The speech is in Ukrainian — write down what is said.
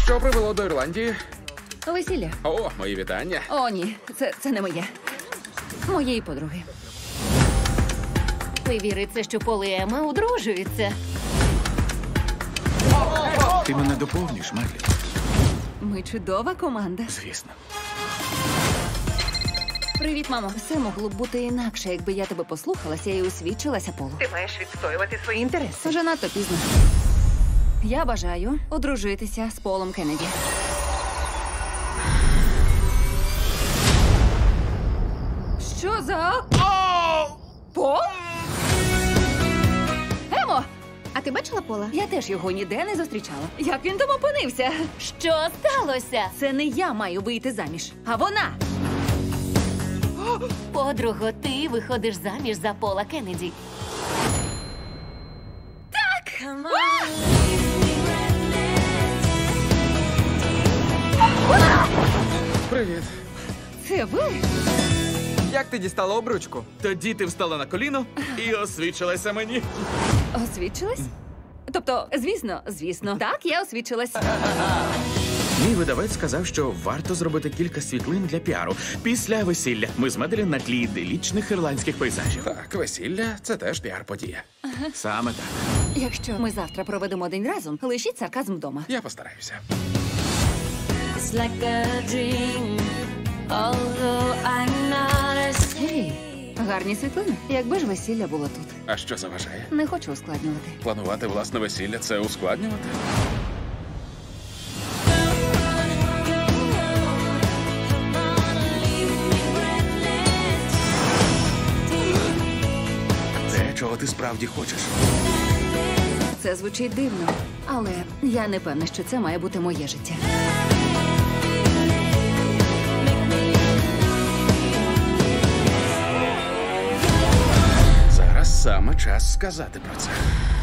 Що привело до Ірландії? Весілля. О, мої вітання. О, ні, це не моє. Моєї подруги. Не віриться, що Пол і Ема одружуються. Ти мене доповниш, Мерлін? Ми чудова команда. Звісно. Привіт, мамо. Все могло б бути інакше, якби я тебе послухалася і освідчилася Полу. Ти маєш відстоювати свої інтереси. Вже надто пізно. Я бажаю одружитися з Полом Кеннеді. Що за... Пол? Емо! А ти бачила Пола? Я теж його ніде не зустрічала. Як він там опинився? Що сталося? Це не я маю вийти заміж, а вона. Подруго, ти виходиш заміж за Пола Кеннеді. Привіт. Це ви? Як ти дістала обручку? Тоді ти встала на коліно і освічилася мені. Освідчилась? Тобто, звісно. Так, я освідчилась. Мій видавець сказав, що варто зробити кілька світлин для піару. Після весілля ми з Меделін на тлі іделічних ірландських пейзажів. Так, весілля – це теж піар-подія. Саме так. Якщо ми завтра проведемо день разом, лишіть сарказм вдома. Я постараюся. Гей, гарні світлини. Якби ж весілля було тут. А що заважає? Не хочу ускладнювати. Планувати власне весілля – це ускладнювати? Те, чого ти справді хочеш. Це звучить дивно, але я не певна, що це має бути моє життя. Зараз саме час сказати про це.